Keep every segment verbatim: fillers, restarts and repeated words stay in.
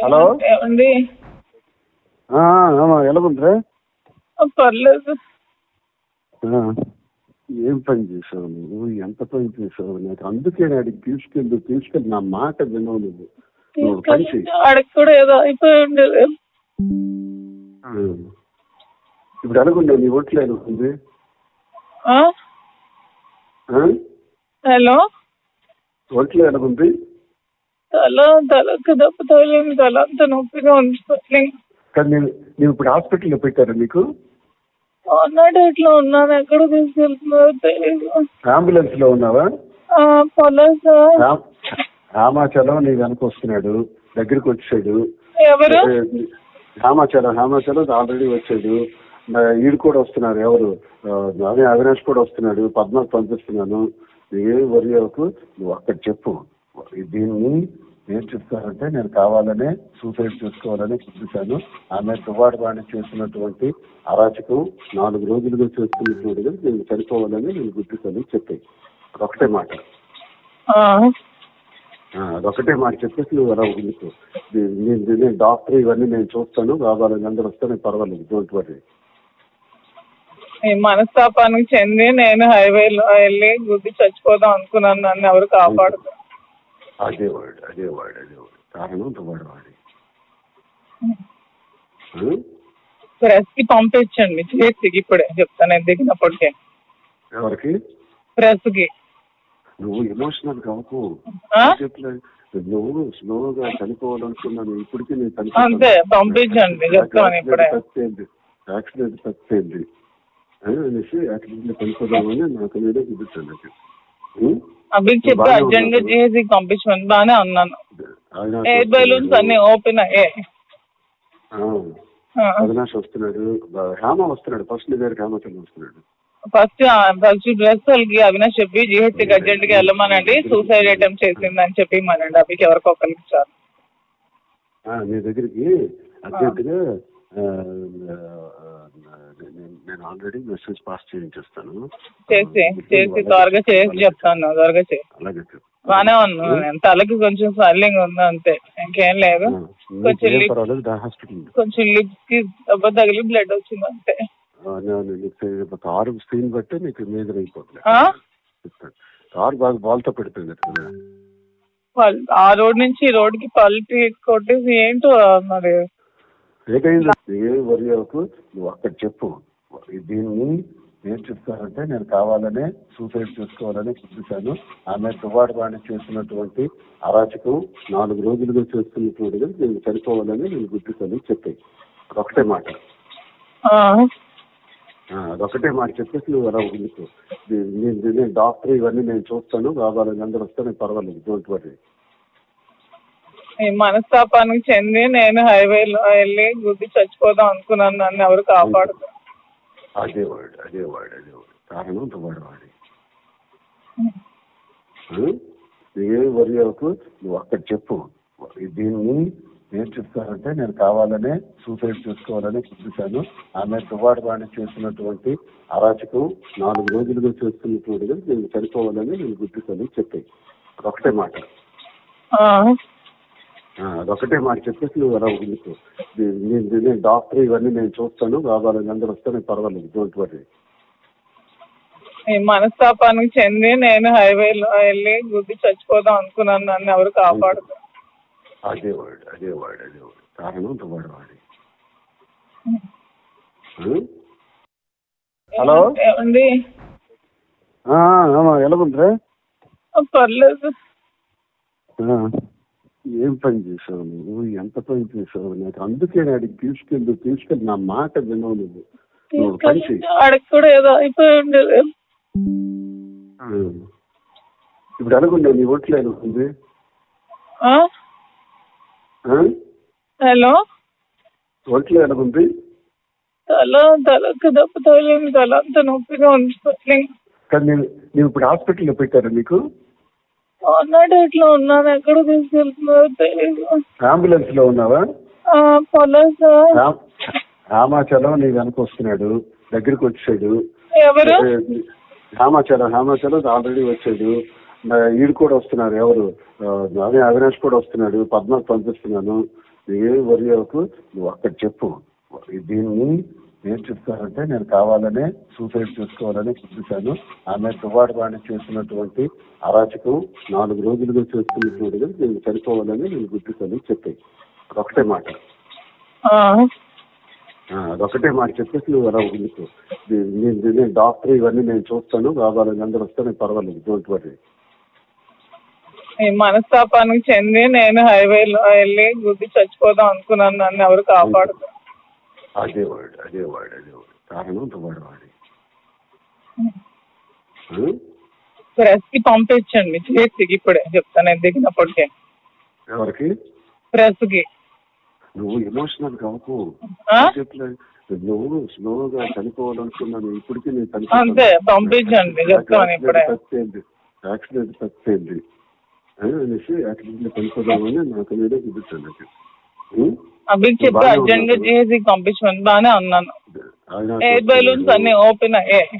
Hello ఏమండి? ఎలాగుందిరా? పర్లేదు. ఏం పని చేసావు నువ్వు? ఎంత పని చేసావు? నాకు అందుకే అడిగి తీసుకెళ్ళి తీసుకెళ్ళి నా మాట వినవు నువ్వు. నువ్వు పని చెయ్యి. ఆడికి కూడా ఏదో అయిపోయి ఉండేది. ఇప్పుడు ఎలాగుండే నీ ఒంట్లో ఎలాగుంది? హలో, ఒంట్లో ఎలాగుంది? తల తలకు దెబ్బ తగిలింది. తల అంత నొప్పిగా ఉంది. కానీ నేను నువ్వు ఇప్పుడు హాస్పిటల్లో పెట్టారా నీకు? అన్నాడు ఇట్లా ఉన్నాను. ఎక్కడ తీసుకెళ్తున్నారో తెలియదు. అంబులెన్స్ లో ఉన్నావా? రామాచలం నీ వెనక వస్తున్నాడు, దగ్గరికి వచ్చాడు. ఎవరు? రామాచలం రామాచలం ఆల్రెడీ వచ్చాడు. ఈడు కూడా వస్తున్నారు. ఎవరు? అదే అవినాష్ కూడా వస్తున్నాడు. పద్మాకు పంపిస్తున్నాను. ఏం వరి అవ్వకు, నువ్వు అక్కడ చెప్పు. దీన్ని ఏం చెప్తారంటే, నేను కావాలనే సూసైడ్ చేసుకోవాలని చూపించాను. ఆమె దువ్వాడు వాణి చేసినటువంటి అరాచకం నాలుగు రోజులుగా చేస్తున్నటువంటి నేను చనిపోవాలని నేను గుర్తిస్తాను చెప్పాయి. అదొకటే మాట. అదొకటే మాట చెప్పేసి నువ్వు అలా ఉండుకో. నేను డాక్టర్ ఇవన్నీ నేను చూస్తాను, కావాలని అందరూ వస్తాను, పర్వాలేదు, డోంట్ వరీ. ఈ మనస్తాపానికి చెంది నేను హైవేలో వెళ్ళి గుద్ది చచ్చిపోదాం అనుకున్నాను. నన్ను ఎవరు కాపాడుతారు? అదే వాడు అదే వాడు అదే వాడు కారణం దువ్వాడు వాడి. ప్రెస్ కి పంపించండి చేసి ఇప్పుడే చెప్తాను. నేను దిగినప్పటికే. ఎవరికి? ప్రెస్ కి. నువ్వు ఎమోషనల్ కావు. నువ్వు స్లోగా చనిపోవాలనుకున్నాను. ఇప్పటికీ నేను అంతే, పంపించండి చెప్తాను ఇప్పుడే. యాక్సిడెంట్ తప్పింది అనేసి యాక్సిడెంట్ చనిపోదామని నాకు మీదే చూపించాను. అభికి చెప్పి అర్జెంట్ గా చేసి పంపించమని బాగానే ఉన్నాను. ఎయిర్ బెలూన్స్ అన్ని ఓపెన్ అయ్యాయి. అవినాష్ వస్తున్నాడు, హేమ వస్తున్నాడు. ఫస్ట్ నీ దగ్గర హేమచంద్ర వస్తున్నాడు. ఫస్ట్ ఫస్ట్ డ్రెస్ వాళ్ళకి అవినాష్ చెప్పి జిహెచ్కి అర్జెంట్ గా వెళ్ళమనండి, సూసైడ్ అటెంప్ట్ చేసిందని చెప్పి మనండి. అభికి ఎవరికి ఒకరికి ఇచ్చారు. నీ దగ్గరికి అర్జెంట్ గా నేను ఆల్రెడీ మెసేజ్ పాస్ చేయించేస్తాను. చేసి చేసి త్వరగా చేసి చెప్తాను. త్వరగా చేసి. అలాగే బానే ఉన్నాను. తలకి కొంచెం స్వెల్లింగ్ ఉంది అంతే, ఇంకేం లేదు. కొంచెం కొంచెం లిప్స్ కి దెబ్బ తగిలి బ్లడ్ వచ్చింది అంతే. కారు స్క్రీన్ బట్టి నీకు మేజర్ అయిపోతుంది. కారు బాగా బాల్తో పెడుతుంది కదా. ఆ రోడ్ నుంచి ఈ రోడ్ కి పల్టీ కొట్టేసి ఏంటో మరి. ఏం వరి అవ్వకు, నువ్వు అక్కడ చెప్పు. దీన్ని ఏం చెప్తారంటే, నేను కావాలనే సూసైడ్ చేసుకోవాలని చూపించాను. ఆమె దువ్వాడు వాణి చేసినటువంటి అరాచకం నాలుగు రోజులుగా చేస్తున్నటువంటి నేను చనిపోవాలని నేను గుర్తిస్తాను చెప్పాయి. అదొకటే మాట. అదొకటే మాట చెప్పేసి నువ్వు అలా ఉండుకో. నేను డాక్టర్ ఇవన్నీ నేను చూస్తాను, కావాలని అందరూ వస్తాను, పర్వాలేదు, డోంట్ వరీ. ఈ మనస్తాపానికి చెంది నేను హైవేలో వెళ్ళి గుద్ది చచ్చిపోదాం అనుకున్నాను. నన్ను ఎవరు కాపాడుతారు? అదే వాడు అదే వాడు అదే వాడు కారణం దువ్వాడు వాడి. ఏం వరి అవ్వకు, నువ్వు అక్కడ చెప్పు. దీన్ని ఏం చెప్తారంటే, నేను కావాలనే సూసైడ్ చేసుకోవాలని చూపించాను. ఆమె దువ్వాడు వాణి చేసినటువంటి అరాచకం నాలుగు రోజులుగా చేస్తున్నటువంటి నేను చనిపోవాలని నేను గుర్తిస్తాను చెప్పాయి. అదొకటే మాట. అదొకటే మాట చెప్పేసి నువ్వు అలా ఉండుకో. నేను డాక్టర్ ఇవన్నీ నేను చూస్తాను, కావాలని అందరూ వస్తాను, పర్వాలేదు, డోంట్ వరీ. ఈ మనస్తాపానికి చెంది నేను హైవేలో వెళ్ళి గుద్ది చచ్చిపోదాం అనుకున్నాను. నన్ను ఎవరు కాపాడుతారు? అదే వాడు అదే వాడు అదే వాడు కారణం దువ్వాడు వాడి. హలో, ఏమండి? ఎలాగుందిరా? పర్లేదు. ఏం పని చేసావు నువ్వు? ఎంత పని చేసావు? నాకు అందుకే అడిగి తీసుకెళ్ళి తీసుకెళ్ళి నా మాట వినవు నువ్వు. నువ్వు పని చెయ్యి. ఆడికి కూడా ఏదో అయిపోయి ఉండేది. ఇప్పుడు ఎలాగుండే నీ ఒంట్లో ఎలాగుంది? హలో, ఒంట్లో ఎలాగుంది? తల తలకు దెబ్బ తగిలింది. తల అంత నొప్పిగా ఉంది. కానీ నేను నువ్వు ఇప్పుడు హాస్పిటల్లో పెట్టారా నీకు? అన్నాడు ఇట్లా ఉన్నాను. ఎక్కడ తీసుకెళ్తున్నారో తెలియదు. అంబులెన్స్ లో ఉన్నావా? రామాచలం నీ వెనక వస్తున్నాడు, దగ్గరికి వచ్చాడు. ఎవరు? రామాచలం రామాచలం ఆల్రెడీ వచ్చాడు. ఈడు కూడా వస్తున్నారు. ఎవరు? అదే అవినాష్ కూడా వస్తున్నాడు. పద్మాకు పంపిస్తున్నాను. నువ్వేమి వరి అవ్వకు, నువ్వు అక్కడ చెప్పు. దీన్ని ఏం చెప్తానంటే నేను కావాలనే సూసైడ్ చేసుకోవాలని చూపించాను. ఆమె దువ్వాడు వాణి చేస్తున్నటువంటి అరాచకం నాలుగు రోజులుగా చేస్తున్నటువంటి నేను చనిపోవాలని నేను గుర్తిస్తాను చెప్పాయి. అదొకటే మాట, అదొకటే మాట చెప్పేసి నువ్వు అలా ఉండుకో. నేను డాక్టర్ ఇవన్నీ నేను చూస్తాను, కావాలని అందరూ వస్తే నేను పర్వాలేదు, డోంట్ వరీ. మనస్తాపానికి చెంది నేను హైవేలో వెళ్ళి గుద్ది చచ్చిపోదాం అనుకున్నాను, నన్ను ఎవరు కాపాడుతారు. అదే వాడు అదే వాడు అదే వాడు కారణం దువ్వాడు వాడి. ప్రెస్ కి పంపించండి చేతికి, ఇప్పుడే చెప్తాను నేను దిగినప్పటికే. ఎవరికి? ప్రెస్ కి. నువ్వు ఎమోషనల్ కావు, నువ్వు స్లోగా చనిపోవాలనుకున్నాను, ఇప్పటికీ నేను చనిపోతాను అంతే, పంపించండి చెప్తాను ఇప్పుడే. యాక్సిడెంట్ తప్పింది అనేసి యాక్సిడెంట్ చనిపోదామని నాకు మీదే చూపించాను. అభికి చెప్పి అర్జెంట్ గా చేసి పంపించమని బాగానే ఉన్నాను. ఎయిర్ బెలూన్స్ అన్ని ఓపెన్ అయ్యాయి.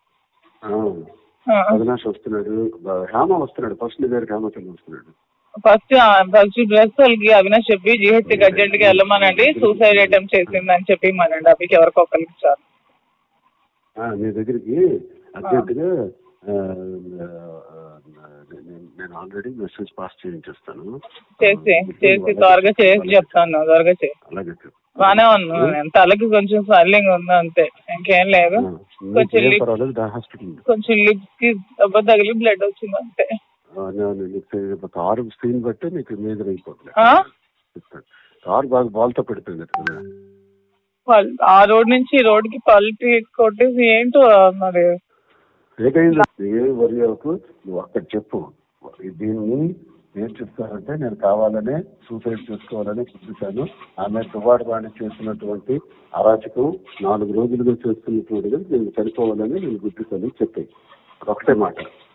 అవినాష్ వస్తున్నాడు, హేమ వస్తున్నాడు, ఫస్ట్ గారి హేమచంద్ర వస్తున్నాడు. ఫస్ట్ ఫస్ట్ డ్రెస్ వాళ్ళకి అవినాష్ చెప్పి జిహెచ్కి అర్జెంట్ గా వెళ్ళమనండి, సూసైడ్ అటెంప్ట్ చేసింది అని చెప్పి మనండి అభికి ఎవరికో ఒకరికి చాలు. మీ దగ్గరికి అర్జెంట్ గా నేను ఆల్రెడీ మెసేజ్ పాస్ చేయించేస్తాను. చేసి చేసి త్వరగా చేసి చెప్తాను, త్వరగా చేసి. అలాగే బానే ఉన్నాను, తలకి కొంచెం స్వెల్లింగ్ ఉంది అంతే, ఇంకేం లేదు. కొంచెం కొంచెం లిప్స్ కి దెబ్బ తగిలి బ్లడ్ వచ్చింది అంతే. కారు స్క్రీన్ బట్టి నీకు మేజర్ అయిపోతుంది. కారు బాగా బాల్తో పెడుతుంది కదా, ఆ రోడ్ నుంచి ఈ రోడ్ కి పల్టీ కొట్టేసి ఏంటో మరి. ఏకైంది ఏమి వరి అవ్వకు, నువ్వు అక్కడ చెప్పు. దీన్ని ఏం చెప్తానంటే నేను కావాలనే సూసైడ్ చేసుకోవాలని చూపించాను. ఆమె దువ్వాడు వాణి చేస్తున్నటువంటి అరాచకం నాలుగు రోజులుగా చేస్తున్నటువంటి నేను చనిపోవాలని నేను గుర్తిస్తాను చెప్పాయి. అదొకటే మాట,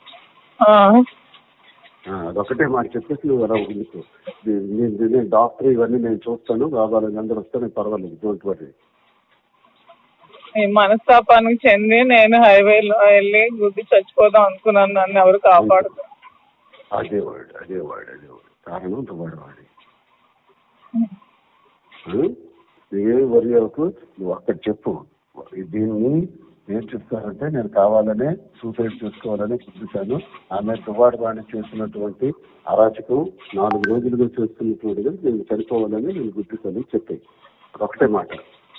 అదొకటే మాట చెప్పేసి నువ్వు అలా ఉండుకో. నేను డాక్టర్ ఇవన్నీ నేను చూస్తాను, కావాలని అందరూ వస్తే నేను పర్వాలేదు, డోంట్ వరీ. మనస్తాపానికి చెంది నేను హైవేలో వెళ్ళి గుద్ది చచ్చిపోదాం అనుకున్నాను, నన్ను ఎవరు కాపాడుతారు. అదే వాడు అదే వాడు అదే వాడు కారణం దువ్వాడు వాడి. నువ్వేమి వరి అవ్వకు, నువ్వు అక్కడ చెప్పు. దీన్ని ఏం చెప్తానంటే నేను కావాలనే సూసైడ్ చేసుకోవాలని చూపించాను. ఆమె దువ్వాడు వాణి చేస్తున్నటువంటి అరాచకం నాలుగు రోజులుగా చేస్తున్నటువంటి నేను చనిపోవాలని నేను గుర్తిస్తాను చెప్పాయి. అదొకటే మాట,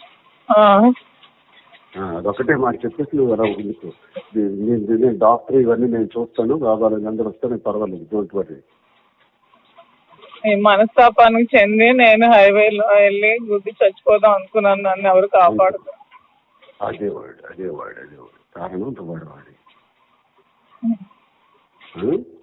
అదొకటే మాట చెప్పేసి నువ్వు అలా ఉండుకో. నేను డాక్టర్ ఇవన్నీ నేను చూస్తాను, కావాలని అందరూ వస్తే నేను పర్వాలేదు, డోంట్ వరీ. మనస్తాపానికి చెంది నేను హైవేలో వెళ్ళి గుద్ది చచ్చిపోదాం అనుకున్నాను, నన్ను ఎవరు కాపాడుతారు. అదే వాడు అదే వాడు అదే వాడు కారణం దువ్వాడు వాడి.